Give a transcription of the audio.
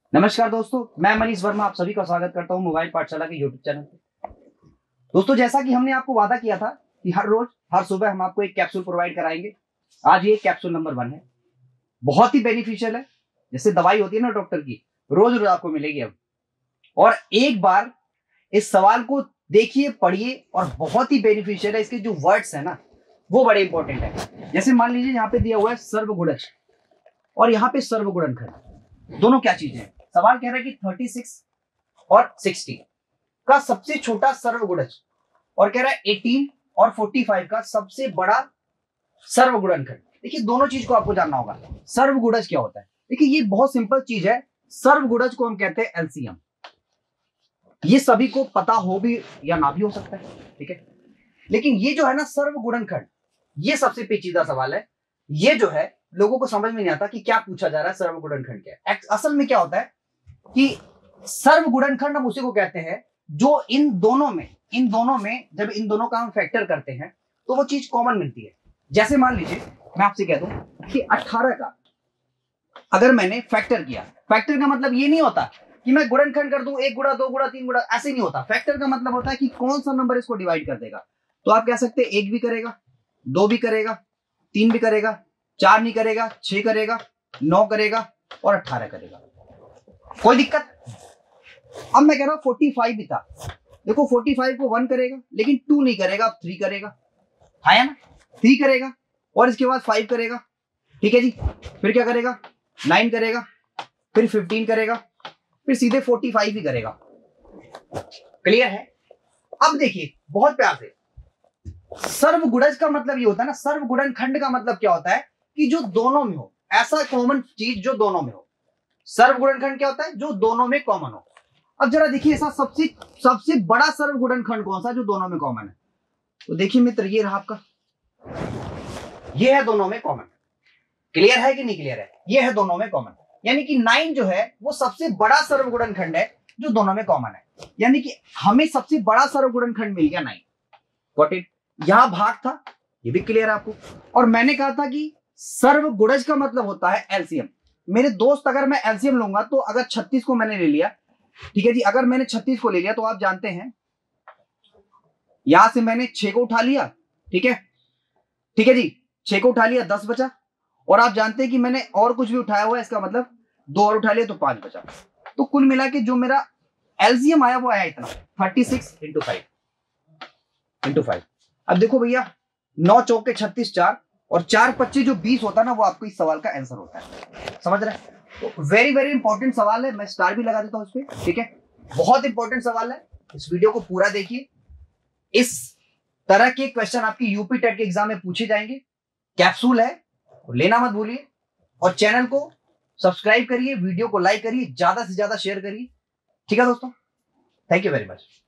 नमस्कार दोस्तों, मैं मनीष वर्मा आप सभी का स्वागत करता हूं मोबाइल पाठशाला के यूट्यूब चैनल पे। दोस्तों, जैसा कि हमने आपको वादा किया था कि हर रोज हर सुबह हम आपको एक कैप्सूल प्रोवाइड कराएंगे। आज ये कैप्सूल नंबर 1 है। बहुत ही बेनिफिशियल है। जैसे दवाई होती है ना डॉक्टर की, रोज रोज आपको मिलेगी अब। और एक बार इस सवाल को देखिए, पढ़िए, और बहुत ही बेनिफिशियल है। इसके जो वर्ड्स है ना, वो बड़े इंपॉर्टेंट है। जैसे मान लीजिए यहाँ पे दिया हुआ है सर्वगुणज और यहाँ पे सर्वगुणनखंड। दोनों क्या चीजें हैं? सवाल कह रहा है कि 36 और 60 का सबसे छोटा सर्वगुणज, और कह रहा है 18 और 45 का सबसे बड़ा सर्वगुणनखंड। देखिए, दोनों चीज को आपको जानना होगा। सर्वगुणज क्या होता है? देखिए, ये बहुत सिंपल चीज है। सर्वगुणज को हम कहते हैं एलसीएम। ये सभी को पता हो भी या ना भी हो सकता है, ठीक है। लेकिन ये जो है ना सर्वगुणनखंड, ये सबसे पेचीदा सवाल है। ये जो है लोगों को समझ में नहीं आता कि क्या पूछा जा रहा है। सर्वगुणनखंड क्या है? असल में क्या होता है कि सर्वगुणनखंड हम उसी को कहते हैं जो इन दोनों में जब इन दोनों का हम फैक्टर करते हैं तो वो चीज कॉमन मिलती है। जैसे मान लीजिए मैं आपसे कह दूं कि 18 का अगर मैंने फैक्टर किया, फैक्टर का मतलब ये नहीं होता कि मैं गुणनखंड कर दूं 1 गुणा 2 गुणा 3 गुणा, ऐसे नहीं होता। फैक्टर का मतलब होता है कि कौन सा नंबर इसको डिवाइड कर देगा। तो आप कह सकते हैं 1 भी करेगा, 2 भी करेगा, 3 भी करेगा, 4 नहीं करेगा, 6 करेगा, 9 करेगा और 18 करेगा। कोई दिक्कत? अब मैं कह रहा हूं 45 भी था। देखो 45 को 1 करेगा, लेकिन 2 नहीं करेगा, 3 करेगा, है ना। 3 करेगा और इसके बाद 5 करेगा, ठीक है जी। फिर क्या करेगा? 9 करेगा, फिर 15 करेगा, फिर सीधे 45 ही करेगा। क्लियर है? अब देखिए बहुत प्यार से, सर्वगुणज का मतलब ये होता है ना, सर्वगुणनखंड का मतलब क्या होता है कि जो दोनों में हो, ऐसा कॉमन चीज जो दोनों में हो। सर्वगुणनखंड क्या होता है? जो दोनों में कॉमन हो। अब जरा देखिए, ऐसा सबसे बड़ा सर्वगुणनखंड कौन सा जो दोनों में कॉमन है? तो देखिए मित्र, ये रहा आपका, ये है दोनों में कॉमन। क्लियर है कि नहीं क्लियर है? ये है दोनों में कॉमन, यानी कि 9 जो है वो सबसे बड़ा सर्वगुणनखंड है जो दोनों में कॉमन है। यानी कि हमें सबसे बड़ा सर्वगुणनखंड मिल गया 9। Got it? यहां भाग था, ये भी क्लियर है आपको। और मैंने कहा था कि सर्वगुणज का मतलब होता है एलसीएम। मेरे दोस्त, अगर मैं एलसीएम लूंगा तो अगर 36 को मैंने ले लिया, ठीक है जी, अगर मैंने 36 को ले लिया तो आप जानते हैं यहां से मैंने 6 को उठा लिया, ठीक है, ठीक है जी। 6 को उठा लिया, 10 बचा। और आप जानते हैं कि मैंने और कुछ भी उठाया हुआ है, इसका मतलब 2 और उठा लिया तो 5 बचा। तो कुल मिला के जो मेरा एलसीएम आया वो आया इतना, 36 इंटू 5। अब देखो भैया, 9 चौके 36, 4 और 4 25 जो 20 होता है ना, वो आपको इस सवाल का आंसर होता है। समझ रहे हैं? तो वेरी वेरी इंपॉर्टेंट सवाल है। मैं स्टार भी लगा देता हूं उस पर, ठीक है। बहुत इंपॉर्टेंट सवाल है। इस वीडियो को पूरा देखिए। इस तरह के क्वेश्चन आपकी यूपी टेट के एग्जाम में पूछे जाएंगे। कैप्सूल है, लेना मत भूलिए। और चैनल को सब्सक्राइब करिए, वीडियो को लाइक करिए, ज्यादा से ज्यादा शेयर करिए। ठीक है दोस्तों, थैंक यू वेरी मच।